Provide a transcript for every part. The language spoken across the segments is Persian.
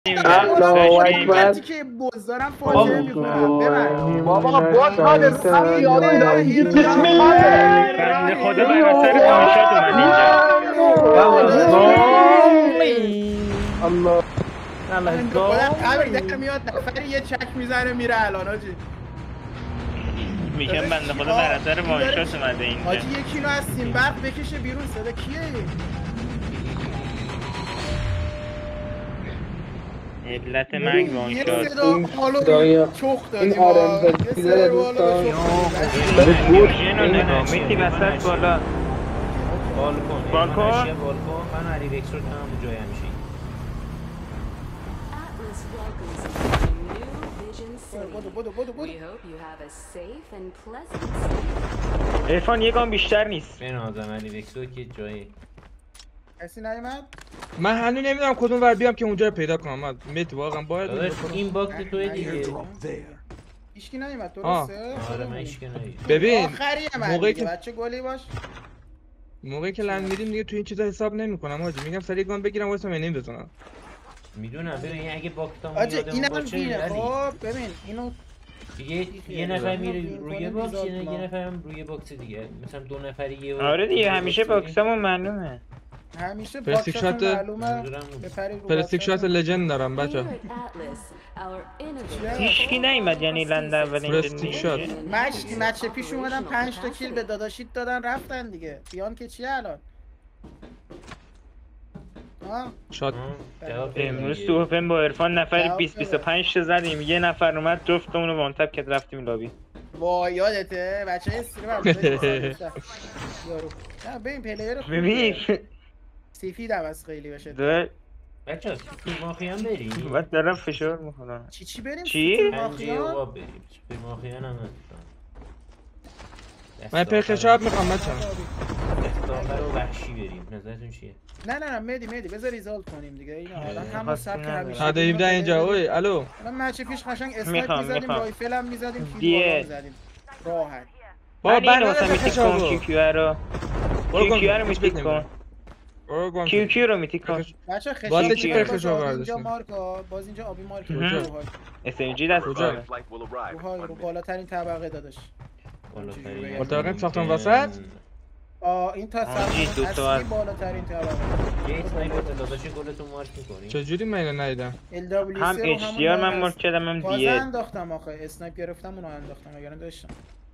الله اکبر. که بزدارم فاجعه میکنم ببر بابا باز حال رو همین یاد میداد. بسم الله. بنده خدا بر اثر وانشات اومد اینجا. الله. خودم قبر در میاد نفر یه چک میزنه میره الان آجی. میگم بنده خدا بر اثر وانشات اومده اینجا. آجی یکی رو از سیمبرق بکشه بیرون. صدا کیه این؟ علت مرگ وانشات. یه صدا حالو چخ دادی این آرم پیدا دوستان میتی وسط بالا بالکن من علی رکس رو کنم جای همیشه عرفان یه گام بیشتر نیست. به نازم علی رکس رو که جای کسی نیومد؟ من هنوز نمیدونم کدوم ور بیام که اونجا رو پیدا کنم. مت واقعا باید این باکس توی دیگه هیچکی نیومد درسته؟ آره من هیچکی ندیدم. ببین آخریه من موقعی دیگه که بچه گلی باش. موقعی که لند میدیم دیگه تو این چیزا حساب نمیکنم آجی. میگم سریع گام بگیرم واسه منیم بزنم. میدونم ببین اگه باکتامون آجی یادمون اینم باشه بینه. خب ببین اینو دیگه یه نفر میره روی باکس یه نفر هم روی باکس دیگه. مثلا دو نفری یه آره دیگه همیشه باکسمون معلومه. همیشه پلاستیک باکساتون شات معلومه. بپرید رو پلاستیک شات باکساتون. لجند دارم بچا. هیچکی نیومد یعنی لند اولین پلاستیک شات. مچ پیش اومدن 5 تا کیل به داداشیت دادن رفتن دیگه. بیان که چیه الان؟ شات امروز تو اوپن با عرفان نفری 20-25 تا زدیم. یه نفر اومد جفتمون رو وانتپ کرد رفتیم لابی. وای یادته بچه استریم یارو. نه ببین پلیر خوبه. ببین سفید هم از خیلی بشه. بچه سوپر مافیا هم بریم. بعد دارم فشار میخورم. چی بریم؟ چی؟ سوپر پنجه مافیا؟ اوقاب بریم. سوپر مافیا هم من پرخشاب میخوام بچا. دست آخر و وحشی بریم. نظرتون چیه؟ نه مدی بذار ریزالت کنیم دیگه. این حالا همون سبک همیشه. حد 17 اینجا. اوی الو. الان مچ پیش قشنگ اسنایپ می‌زدیم، رایفل هم می‌زدیم، دیگه می‌زدیم. راحت. بابا من واسه میتیک کن کیو رو. کیو رو میتیک کن. کیو رو میتیک کن. بچا واسه خشاب چی پرخشاب اینجا برداشتیم؟ مارکا باز اینجا آبی مارک اس ام جی دست کجا؟ رو بالاترین طبقه داداش. اتاق ساختن وسط؟ این تا آجی، دو اصلی ساعت. بالاترین طبقه. یه اسنایپر داداش گلتون مارک می‌کنی؟ چجوری من اینو ندیدم؟ هم اچ دی آر من مارک کردم هم تازه دیه. انداختم آخه اسنایپ گرفتم اونو انداختم اگر داشتم.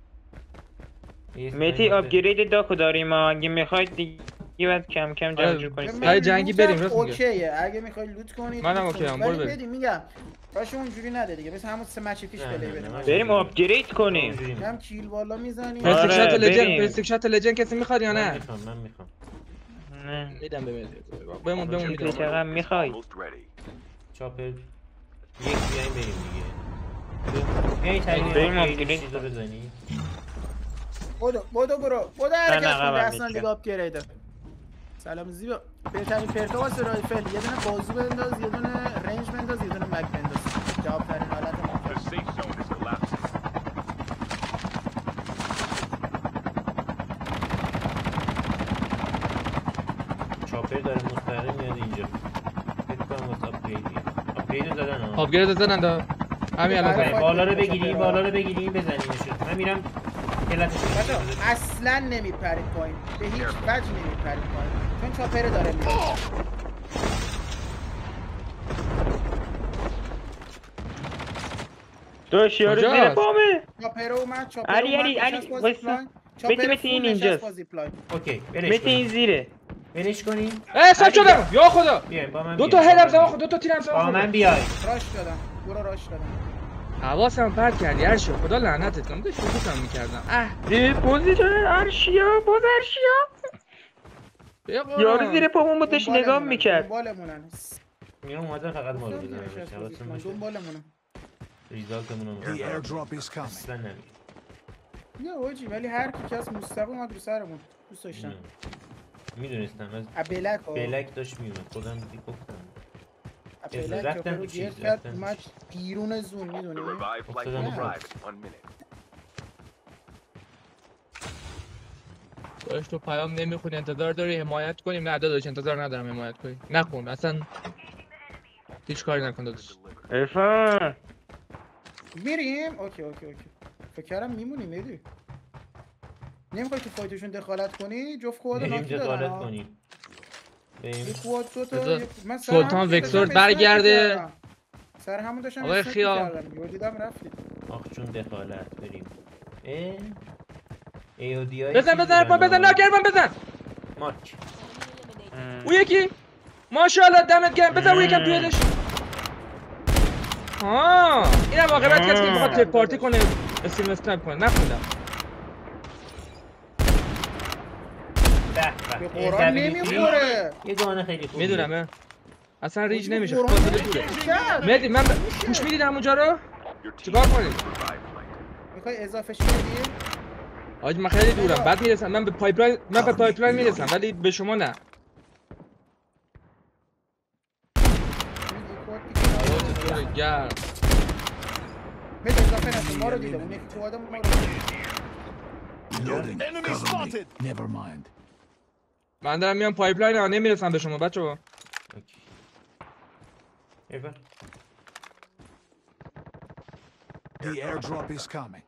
میتی آپگرید داکو داریم اگه میخواید دیگه باید کم کم جمع جور کنید. من جنگی بریم راست میگه. اوکیه اگه میخواید لوت کنید. منم اوکی ام برو بریم. میگم باشه اونجوری نده دیگه. مثل همون سه مچ پیش پلی بریم. بریم آپگرید کنیم. هم کیل بالا میزنیم. پلاستیک شات آره، لجند، بریم. پلاستیک شات لجند کسی میخواد یا نه؟ من میخوام. نه میدم بمون چه چقدر میخوای؟ چاپر یک بیایم بریم دیگه. هی بریم بریم آپگرید. چیزا بزنی. برو حرکت عقب کن هم اصلا دیگه آپگرید. سلام زیبا. بهترین پرتا واسه رایفل یه دونه بازو بنداز، یه دونه رنج بنداز، یه دونه مک بنداز. جواب ترین حالت ممکن. چاپر داره مستقیم میاد اینجا. فکر کنم واسه آپگرید زدن ها. آپگرید زدن دا. همین الان زدن. بالا رو بگیریم بزنیمشون. من میرم کلاتش بچا اصلا نمیپرید پایین. به هیچ وجه نمیپرید پایین. چون چاپر داره میاد. تو شیارو زیر پامه. چاپر اومد. چاپر علی وایسا. متی این اینجاست. اوکی متی این زیره. برش کنیم. سب شدم یا خدا. بیایم با من. دو تا هدم زدم دو تا تیرم زدم. با من بیای. راش دادم. برو راش دادم. حواسم پرت کردی هرشو. خدا لعنتت کنه. داشت فوکسم می‌کردم. زیر پوزیشن ارشیا باز ارشیا. یارو زیر پامون بودش نگاه میکرد. دنبالمونن. میرم اومدن فقط ما رو بزنن. حواستون باشه. دنبالمونن. ریزالتمون رو اصلا نمیگه. نه اوجی ولی هر کی از مستقیم اومد رو سرمون. دوست داشتم. میدونستم از بلک داشت میومد. خودم دیگه گفتم. رفتن رو گیر کرد اومد بیرون زون میدونی؟ داشت تو پیام نمیخونی انتظار داری حمایت کنیم؟ نه داداش انتظار ندارم حمایت کنی. نخون اصلا هیچ کاری نکن داداش. عرفان میریم؟ اوکی. فکر کردم میمونیم مهدی. نمیخوای تو فایتشون دخالت کنی؟ جفت کواد بریم ناکی دخالت دارن. کنیم. یه کواد دوتا بذار من سر سلطان همون وکتور داشتم اسنایپ برگرده. می‌کردم. سر همون داشتم آقای اسنایپ خیام. می‌کردم. یهو دیدم رفتید. آخ چون دخالت بریم. AOD بزن ارفان بزن ناک ارفان بزن. ماک. او یکی ماشاءالله دمت گرم بزن او یکم توی دش. اینم واقعیت کسی که میخواد تک پارتی کنه استریم اسنایپ کنه نخوندم. به قرآن نمیخوره. یه گانه خیلی خوبه. میدونم اصلا ریج نمیشه قرآن فاصله دوره. مهدی من گوش میدید همونجا رو چیکار کنید؟ میخوای اضافه شی بدی؟ آج من خیلی دورم بعد میرسم من به پایپلاین میرسم ولی به شما نه. هوا گرم. بده اضافه نکن ما رو دیده اون یکی کواد ما رو Loading. Cover me. Never mind. من دارم میام پایپلاین ها نمیرسم به شما بچه‌ها. ایول. The airdrop is coming.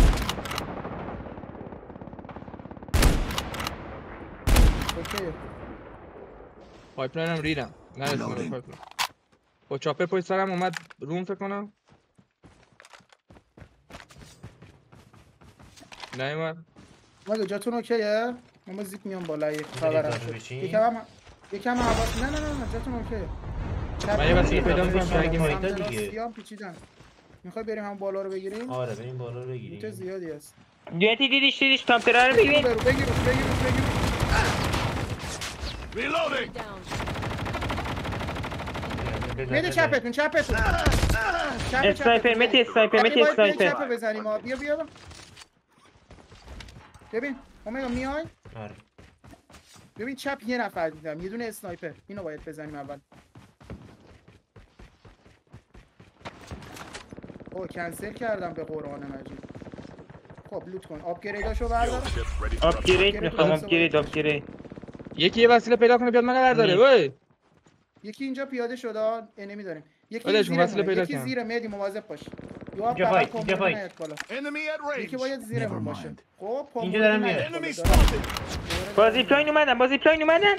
اوکی. پایپلاین هم ریدم نرسیدم به پایپلاین. با چاپر پشت سرم اومد روم فکر کنم. نیومد. مگه جاتون اوکیه؟ من زیپ میام بالا یک خبرم شد. یکم حواس نه جاتون اوکیه. من یه وسیله پیدا می‌کنم که اگه فایتا دیگه. سیام پیچیدن. میخوای بریم هم بالا رو بگیریم؟ آره بریم بالا رو لوت بگیریم. زیادی هست. دیدیش تامپرا رو ببین. بگیر. Reloading. میده چپتون. اسنایپر متی اسنایپر چپ بزنیم ها. بیا. ببین اومگا میای؟ آره. ببین چپ یه نفر دیدم یه دونه اسنایپر اینو باید بزنیم اول. اوه کنسل کردم به قرآن مجید. خب لوت کن آپگریداشو بردار. آپگرید میخوام آپگرید. یکی یه وسیله پیدا کنه بیاد منو برداره وای. یکی اینجا پیاده شده انمی داریم. ولش کن، وسیله پیدا یکی کن. زیر مهدی مواظب باش. اینجا فایت. Enemy at range. یکی باید زیرمون باشه. خب اینجا دارم میاد. Enemy spotted. بازی پلاین اومدن.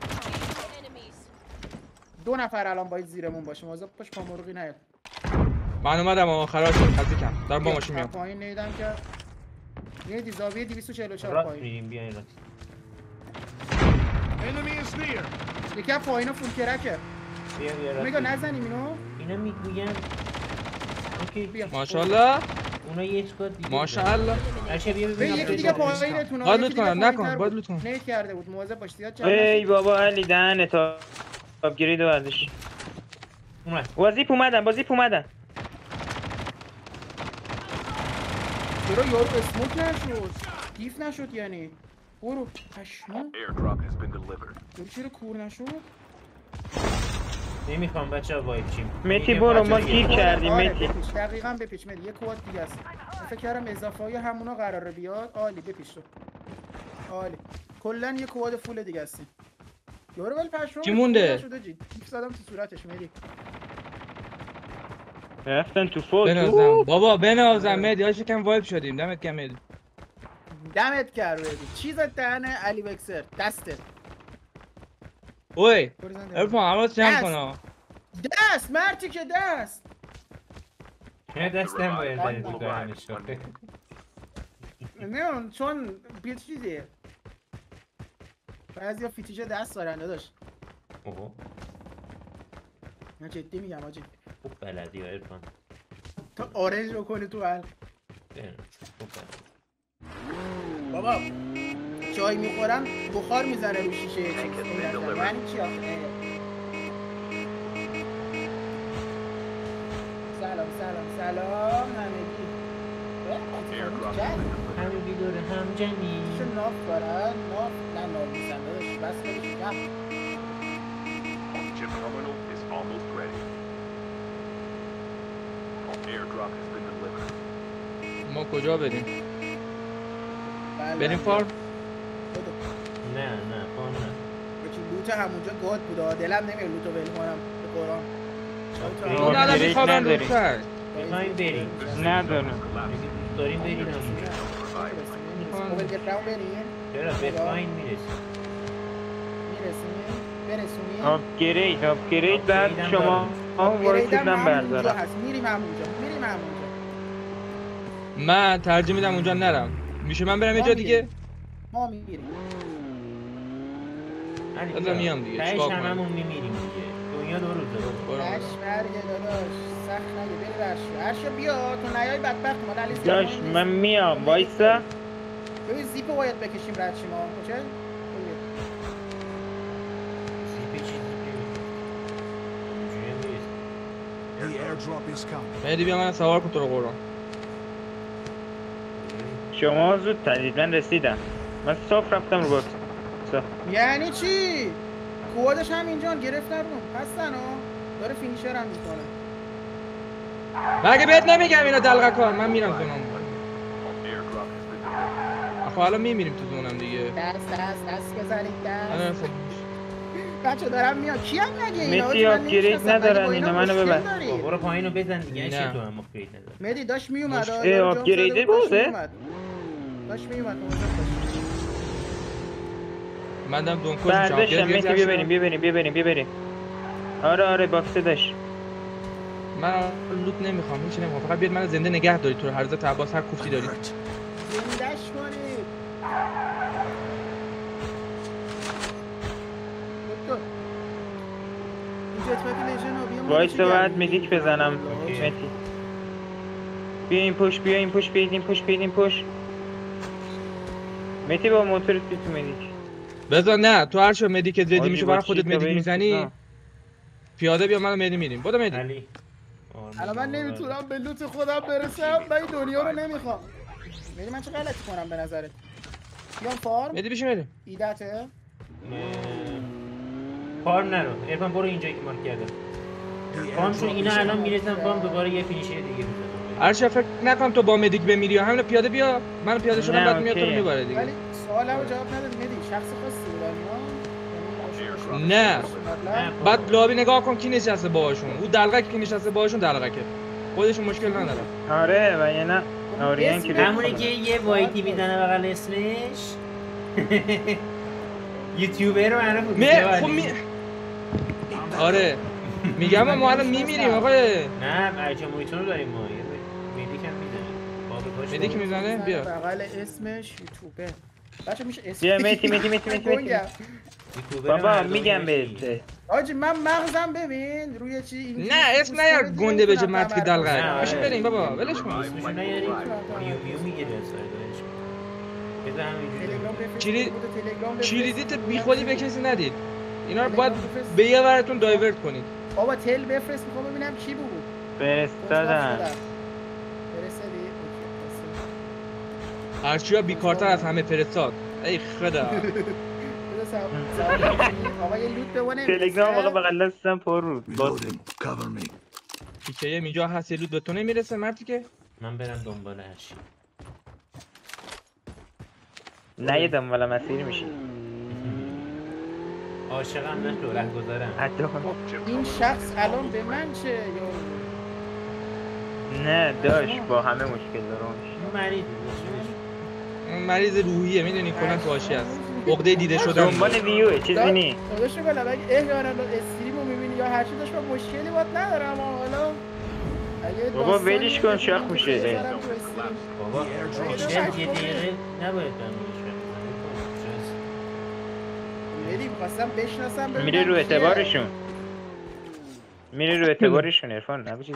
دو نفر الان باید زیرمون باشه. مواظب باش پامرغی نیاد. من اومدم خلاص شد خزیکم دارم با ماشین میام. پایین نیدم که یه زاویه 244 راست پایین. میریم بیاین راست. Enemy is near. یکی از پایینو فول کرکه. بیا راست. میگه نزنیم اینو. اینا میگوین. اوکی بیا. ماشاءالله. اونا یه اسکواد دیگه. ماشاءالله. اچه بیا به ببینم. یکی دیگه پایینتون. باید لوت کنم نکن باید لوت کنم. نیت کرده بود مواظب باش زیاد ای بابا علی دهنه تا آپگرید ورزش. اومد. بازیپ اومدن. چرا یارو اسموک نشد؟ دیف نشد یعنی. برو پشما. یارو چرا کور نشد؟ نمیخوام بچه‌ها وایب چیم. متی برو ما گیر کردیم متی. دقیقاً بپیچ متی. یه کواد دیگه است. فکر کردم اضافه های همونا قراره بیاد. عالی بپیچ تو. عالی. کلا یه کواد فول دیگه هستیم. یارو ولی پشما. چی مونده؟ دیف زدم تو صورتش متی. رفتن تو فوت. بنازم بابا بنازم مهدی هاش کم وایب شدیم دمت گرم مهدی. دمت کرد مهدی. چیز دهنه علی وکسر دستت. اوی ارفان حواس جمع کن. دست مرتی که دست. نه دستم باید برید تو دهنش. میون چون بیت چیزیه. بعضیا فیتیش دست دارن داداش. اوه. من جدی میگم آجی. خوب بلدی ارفان. تو آرنج رو کنی تو حل. بابا چای میخورم بخار میزنه رو شیشه. یعنی چی آخه؟ سلام همگی. همگی دوره هم جمعی. چه ناف دارن؟ نه ناف میزن داداش بس کنی کم. Chip terminal is almost ready. Airdrop has been delivered. ما کجا بریم؟ بله. بریم فارم؟ نه فارم نه. بچی لوت همونجا گاد بود. دلم نمیاد لوتو ول کنم به قرآن. این الان گریج میخوابن نداریم. دورتر. میخوایم بریم ندارم. دوست داریم بریم همونجا موبایل گراوند بریم چرا به پایین میرسیم برسونیم آپگرید بعد شما وایسید من بردارم. میریم همونجا من ترجیح میدم اونجا نرم. میشه من برم یه جا دیگه؟ ما میریم بذار میام دیگه. تهش چیکار کنم؟ هممون میمیریم دیگه دنیا دو روزه بابا. برگ داداش سخت نگه بری ورشو بیا تو نیای بدبخت مال علی داش من میام وایسا. ببین زیپو باید بکشیم رد شیم ها کجا زیپ چی The airdrop is coming. مهدی بیا من سوار کن تو رو قرآن. شما زود تدید من رسیدم. من صاف رفتم رو باکس. یعنی چی کوادش هم اینجا گرفتن رو هستن ها داره فینیشر هم میکنه مگه بهت نمیگم اینا دلغه کن. من میرم زونم. Airdrop has been delivered. آخه حالا میمیریم تو زونم دیگه. دست بزنید الان دست خب بچه دارم میاد کی هم نگه اینا مسی آپگرید ندارن اینا منو ببر. برو پایینو بزن دیگه نه. چه تو هم آپگرید نداره مدی داشت میومد آپگریده بوده؟ داشت میومد من دارم دونکوش برداشتم مسی بیا بریم. آره باکس داشت. من لوت نمیخوام هیچ نمیخوام فقط بیاد من زنده نگه داری تو رو هر روز عباس هر کوفتی داری. زندش کنید دکتر این جت پک لیژن رو بیا وایسا بعد میدیک بزنم مسی. بیا این پوش. متی با موتورت بیا تو مدیک. بذار نه تو هر شو مدی که ردی آجی میشه با برای خودت چیتا مدی بریم. میزنی پیاده بیا من مدی میریم. بودو مدی. علی الان من نمیتونم به لوت خودم برسم من این دنیا رو نمیخوام ببین من چه غلطی کنم به نظرت بیام فارم مدی بشی بریم. ایدته فارم نرو ارفان برو اینجایی که مارک کردم فارم چون اینا الان میرسن فارم دوباره یه فینیشر دیگه بزنم هر شب فکر نکنم تو با مدیک بمیری یا همین پیاده بیا من پیاده شدم نه، بعد میاد تو رو اوکیه. میبره دیگه. ولی سوالمو جواب ندادی مدی شخص خاصی بود نه بعد لابی نگاه کن کی نشسته باهاشون او دلغک کی نشسته باهاشون دلغکه خودشون مشکل ندارن. آره و یه نه آریان که همونی که یه وایتی میزنه بغل اسمش یوتیوبر رو معرف بود خب آره میگم ما الان میمیریم آقای نه بچه مویتون رو داریم ما مدیک هم میزنه مدیک میزنه بیا بغل اسمش یوتیوبر بچه میشه اسم بیا متی بابا میگم بهت آجی من مغزم ببین روی چی این نه اسم نیار گنده بجه مرد که دلغک بشین بریم بابا ولش کن. اسمشو نیاریم میو میگیره سایدش بذار همینجوری چیریدیت بی خودی به کسی ندید. اینا رو باید به یه ورتون دایورت کنید. بابا تل بفرست میخوام ببینم کی بود فرستادم. فرستادی هرچیا بیکارتر از همه فرستاد. ای خدا. آقا یه لوت به اون تلگرام آقا بغل دستم پر رو Reloading. Cover me. پیکه اینجا هست یه لوت به تو نمیرسه مردی که من برم دنبال هرچی نه یه دنبال مسیر میشی عاشقم نشو ره گذارم حتی این شخص الان به من چه یا نه داشت با همه مشکل دارم. مریض اون مریض روحیه میدونی کلا تو حاشیه است. عقده دیده شدن. دنبال ویوه چیزی نی. داداش گلم اگه احیانا استریمو میبینی یا هر چی داشت با مشکلی باید ندارم حالا اگه بابا ولش کن شاخ میشه. بابا یه دقیقه نباید میری خواستم بشناسم ببینم میره رو کیه. اعتبارشون عرفان نه چیزی.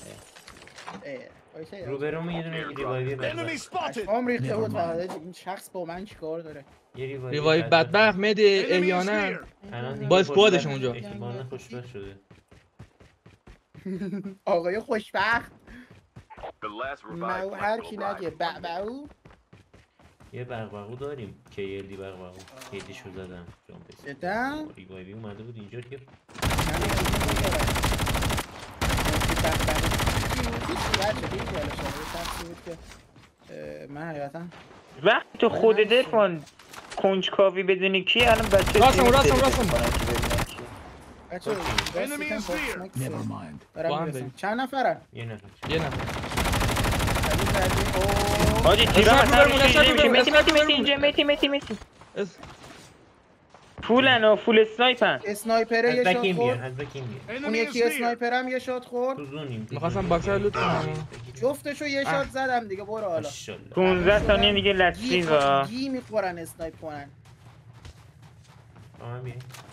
اوکی. روبرومون یه دونه ریوایوی Enemy بدبخت spotted. هم ریخته بود فقط این شخص با من چیکار داره یه ریوای بدبخت مده Enemy is احیانا here. با اسکوادش اونجا. احتمالا خوشبخت شده آقای خوشبخت The last revived مو flight هر will کی arrive. نگه بعبعو یه بغبغو داریم KLD بغبغو هیدیشو زدم جدا؟ ریوایوی اومده بود اینجا که من حقیقتا وقتی تو خودت عرفان کنجکاوی بدونی کی الان بچه راستم. کنن که ببینن کی. بچه Enemy is near. Never mind. با هم دارم بریم. چند نفرن؟ یه نفر. یه نفر حاجی تیرا اسنایپر اصلا بمون، روش اسنایپر نمیشه. بمون، متی اسنایپر متی بمون. اینجا متی اس- فولن و فول اسنایپن. اسنایپره یه از شات بکیم بیا خورد از بکیم بیا اون Enemy is یکی near. اسنایپر هم یه شات خورد تو زونیم می‌خواستم باکسر رو لوت کنم. جفتشو یه شات زدم دیگه برو حالا ماشاءالله 15 ثانیه دیگه لستریزا. گی میخورن اسنایپ کنن آمین بیا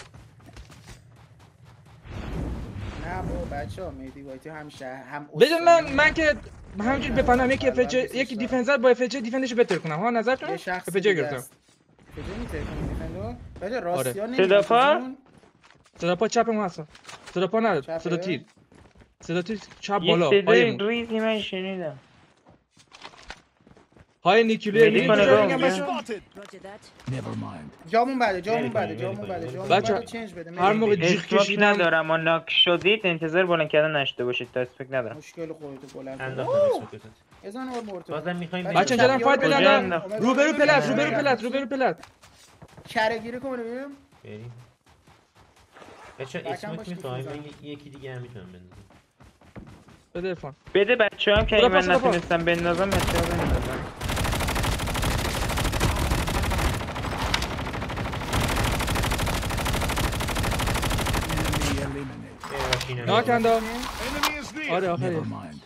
نه بابا بچه ها مهدی وایتی هم هم بده استانی. من که همینجوری بفهمم یکی FJ یکی دیفنسر با FJ دیفندشو بهتر کنم. ها نظرتون؟ یه شخص FJ دیگه گرفتم. است. کجا می‌تونی دیفندو؟ بچه راستی ها صدا پا؟ صدا پا چپ ما هستم. صدا پا نداره. چپه؟ صدا تیر. صدا تیر چپ یه بالا. صدای پایمون. ریزی من شنیدم. های نیکیولر ملی میگم کنه کجا رو میگم اونجا. بچه‌ها؟ Never mind. جامون بده ولی کنی، جامون ولی بده کنی. جامون بچه، بده چنج بده هر موقع مهدی. جیغ اسموک کشیدم ندارم اما ناک شدید انتظار بلند کردن نشته باشید تا اسمک ندارم. مشکل خودتو بلند کن. انداختم اوه، اسمکتت بزن اور مرتو بازم میخوایم بچه، بچه اینجا فایت کجا بزنم. انداخت؟ روبرو پلت روبرو پلت. کره گیری کنه ببینیم بریم بچه بکم اسمک باش میخوایم دیگه من یکی دیگه هم میتونم بندازم بده ارفان. بده بچه هم که صدا من پا، صدا پا. نتونستم بندازم بچه ها بندازم. Enemy eliminated. نه کندا. Enemy is near. آره Never آخری. mind.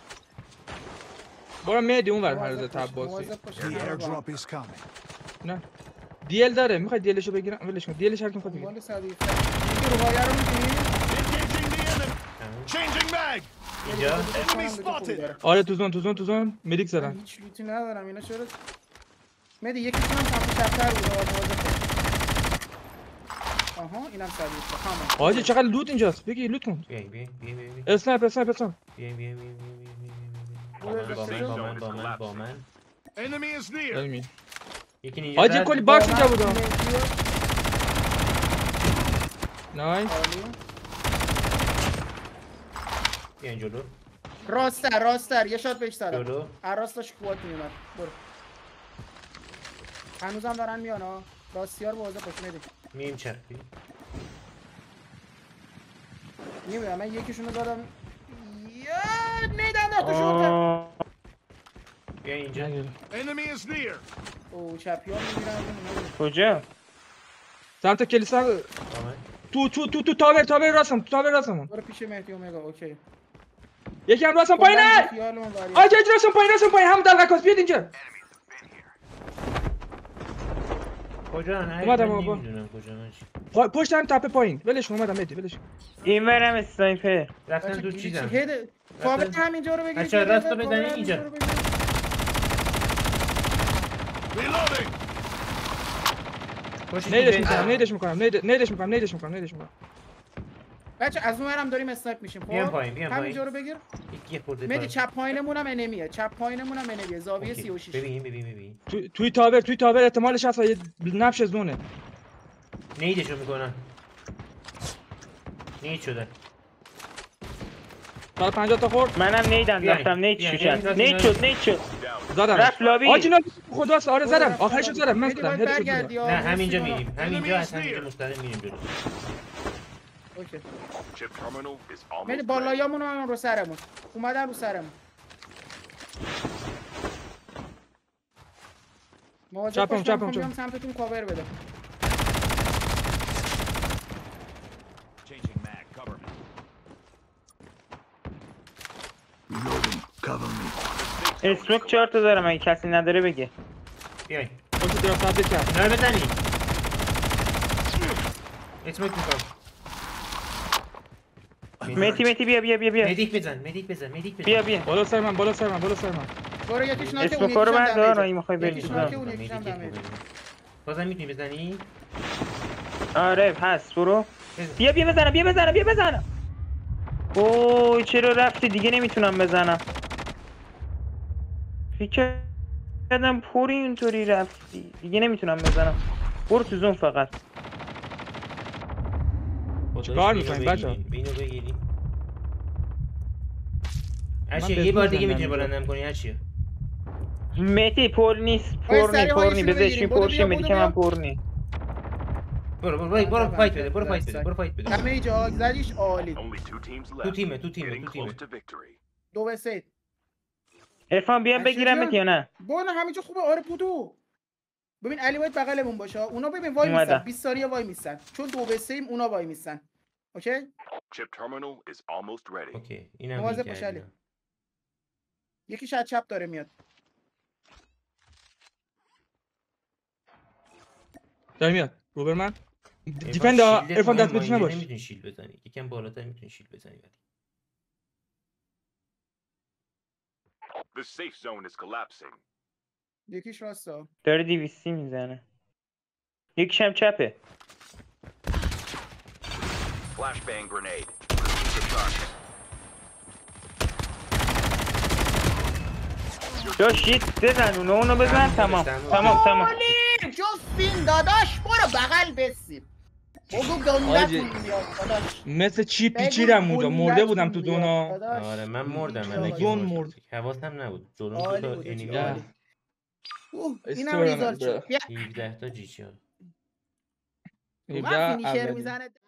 برو مهدی اونور هر روز تاب بازی. مواظب باش. The airdrop is coming. نه. دیل داره. میخوای دیلشو بگیرم؟ ولش کن. دیلش هر کی میخواد بگیره. مال صدیق دیگه روحایه رو می‌بینی Engaging the enemy. Changing mag. اینجا Enemy spotted. آره تو زون مدیک زدن. هیچ لوتی ندارم اینا چرا مهدی یکیشون هم سمت چپ‌تر بود مواظب باش. آها اینم صدیق تمام حاجی چقدر لوت اینجاست. بگی لوت کن. بیا اسنایپر با من Enemy is near. علمی. یکی اینجا حاجی زد. کلی باکس اینجا بود. نایس. بیا این جلو راستر یه شات بهش زدم جلو راستش قوت میومد برو هنوزم دارن میان ها راستیار مواظب باش مهدی میم چرخی نمیدونم من یکیشونو دادم یا نیدن تو شورت آه. بیا اینجا Enemy is near. او چپیان میگیرن کجا؟ سمت کلیسا. با من تو تاور راستمون. برو پیش مهدی اومگا اوکی یکی هم راستم پایینه. خیالمون بری آجا راستم پایین هم دلقکاس بیاد اینجا. کجا نه اومدم من بابا. نمیدونم کجا پشت هم تپه پایین. ولش کن اومدم مهدی ولش کن. این برم اسنایپر. رفتن تو چیزم کابل همینجا رو بگیری بچه‌ها، راست رو بزنی اینجا. Reloading. نیدش میکنم. بچه از اون ورم داریم اسنایپ میشیم بیام خب پایین، بیام پایین. همینجا رو بگیر یه خورده مهدی پایین. چپ پایینمون هم انمیه زاویه اوکی. 36 ببین توی تاور احتمالش هست یه نبش زونه. نیدشو میکنم نید شده 150 تا خورد. منم نیدم بیاین. رفتم نید بیاین. شد نید شد زدم. رفت لابی. آجی نه خداست. آره زدم. آخرشو زدم. من مهدی زدم. باید هدشو برگردی زدم. ها. نه همینجا مرسی میریم همینجا از همینجا مستقیم میریم جلو اوکی Chip terminal is مهدی almost ready. بالایامون هم رو سرمون اومدن رو سرمون مواظب باش چپم. من میخوام سمتتون کاور بده Changing mag. Cover me. Reloading. Cover me. اسموک 4 تا دارم اگه کسی نداره بگه. بیاین پشت درافت تبدیل کرد. اینا رو بزنی اسمک میکنم مهدی بیا مدیک بزن بیا بالا سر من. برو یکیش ناکه اون اسموک رو یکیش هم بردار دمیجه. اگه میخوای بریم. یکیش ناکه اون یکیش هم دمیجه. بازم میتونی بزنی آره هست برو. بیا بزنم. اوه چرا رفتی دیگه نمیتونم بزنم. فکر کردم پوری اینطوری رفتی دیگه نمیتونم بزنم. برو تو زون فقط. چیکار می‌کنید بچه‌ها؟ اینو بگیری من اشیا بهت یه بار می‌زنم دیگه میتونی اینجا. بلندم کنی اشیا مهدی پر نیست سریع پرنی هایشونو بذارشین بگیریم. پرشه بدو مدی بیا. که من پرنی. برو فایت بده برو فایت بده همه جا زدیش عالی. Only 2 teams left. تو تیمه Getting close to victory. 2-3 عرفان بیام بگیرمت یا نه؟ بالا همینجا خوبه. آره بودو. ببین علی باید بغلمون باشه. اونا ببین وای میسن. 20 ثانیه وای میسن. چون 2-3 ایم اونا وای میسن. اوکی؟ Chip terminal is almost ready. اوکی اینم مواظب باش علی. یکی شاید چپ داره میاد. داره میاد روبرمن دیفند ارفان دست بهش نباش. نمیتونی شیل بزنی یکم بالاتر میتونی شیل بزنی ولی The safe zone is collapsing. یکیش راستا. داره 200 میزنه. یکیش هم چپه. Flashbang grenade. Proceed to target. جو شیت بزن اونو بزن. تمام. جفتین داداش برو بغل بسیم. بگو گندتون میاد داداش. مثل چی پیچیدم اونجا مرده بودم تو دونا. آره من مردم من دون مرد. حواسم نبود جلو عالی تو بود، انیمی عالی. اینم استورمن، ریزالت شد. 17 تا جی شد. من فینیشر میزنه.